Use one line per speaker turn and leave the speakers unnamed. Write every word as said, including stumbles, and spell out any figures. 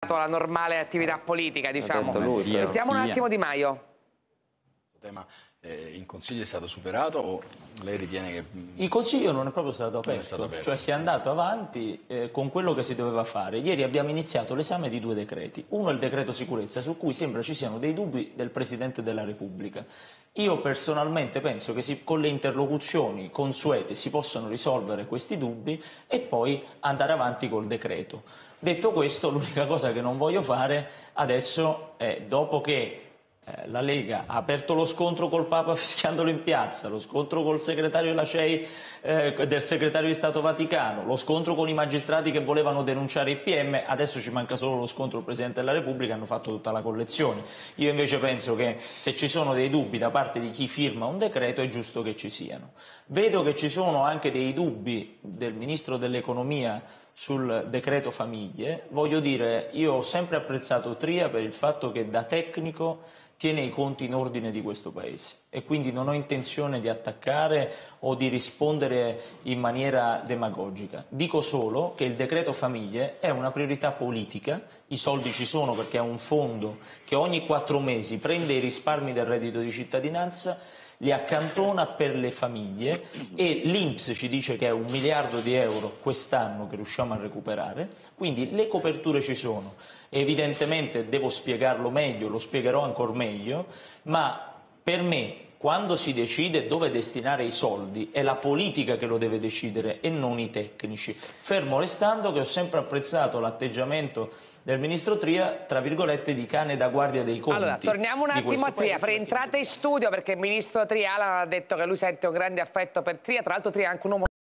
alla normale attività politica, diciamo.
Lui,
Sentiamo un attimo Di Maio.
Il tema eh, in Consiglio è stato superato o lei ritiene che...
Il Consiglio non è proprio stato aperto,
stato aperto.
Cioè si è andato avanti eh, con quello che si doveva fare. Ieri abbiamo iniziato l'esame di due decreti. Uno è il decreto sicurezza, su cui sembra ci siano dei dubbi del Presidente della Repubblica. Io personalmente penso che si, con le interlocuzioni consuete si possano risolvere questi dubbi e poi andare avanti col decreto. Detto questo, l'unica cosa che non voglio fare adesso è, dopo che Eh, la Lega ha aperto lo scontro col Papa fischiandolo in piazza, lo scontro col segretario della C E I, eh, del segretario di Stato Vaticano, lo scontro con i magistrati che volevano denunciare il P M, adesso ci manca solo lo scontro col Presidente della Repubblica, hanno fatto tutta la collezione. Io invece penso che se ci sono dei dubbi da parte di chi firma un decreto è giusto che ci siano. Vedo che ci sono anche dei dubbi del Ministro dell'Economia sul decreto famiglie. Voglio dire, io ho sempre apprezzato Tria per il fatto che da tecnico tiene i conti in ordine di questo Paese e quindi non ho intenzione di attaccare o di rispondere in maniera demagogica. Dico solo che il decreto famiglie è una priorità politica, i soldi ci sono perché è un fondo che ogni quattro mesi prende i risparmi del reddito di cittadinanza, li accantona per le famiglie e l'I N P S ci dice che è un miliardo di euro quest'anno che riusciamo a recuperare, quindi le coperture ci sono. Evidentemente devo spiegarlo meglio, lo spiegherò ancora meglio, ma per me quando si decide dove destinare i soldi è la politica che lo deve decidere e non i tecnici, fermo restando che ho sempre apprezzato l'atteggiamento del Ministro Tria, tra virgolette, di cane da guardia dei conti.
Allora, torniamo un attimo a Tria, per entrata in studio, perché il Ministro Tria ha detto che lui sente un grande affetto per Tria, tra l'altro Tria è anche un uomo